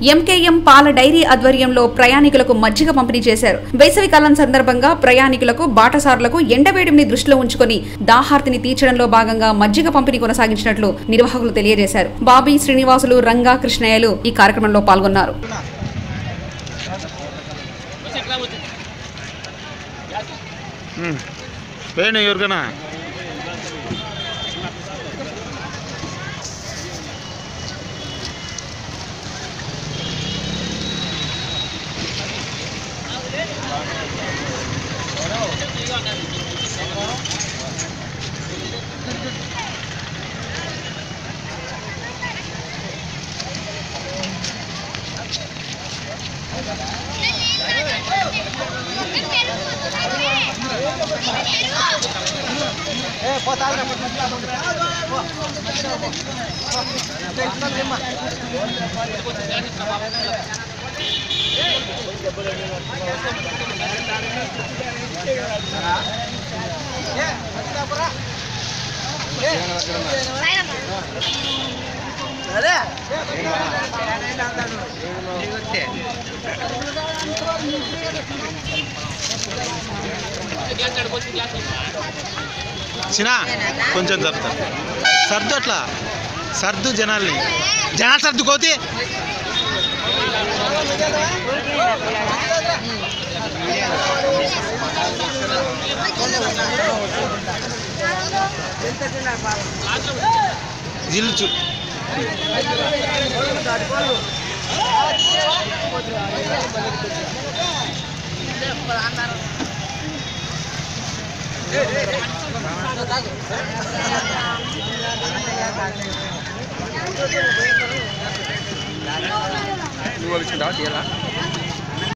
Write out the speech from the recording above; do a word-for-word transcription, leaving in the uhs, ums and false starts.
MKM పాల dairy ఆధ్వర్యంలో ప్రయాణికులకు మజ్జిగ పంపిణీ చేశారు. వేసవి కాలం సందర్భంగా ప్రయాణికులకు బాటసారులకు ఎండవేడిని దృష్టిలో ఉంచుకొని దాహార్తిని తీర్చడంలో భాగంగా మజ్జిగ పంపిణీ కొనసాగించినట్లు నిర్వాహకులు తెలియజేశారు. బాబీ, శ్రీనివాసులు, రంగా, కృష్ణయ్యలు ఈ కార్యక్రమంలో పాల్గొన్నారు. చిన్నా కొంచెం చెప్తా సర్దు అట్లా సర్దు జనాల్ని జనాలు సర్దు కోతి జిల్చు నువ్వు వచ్చిందా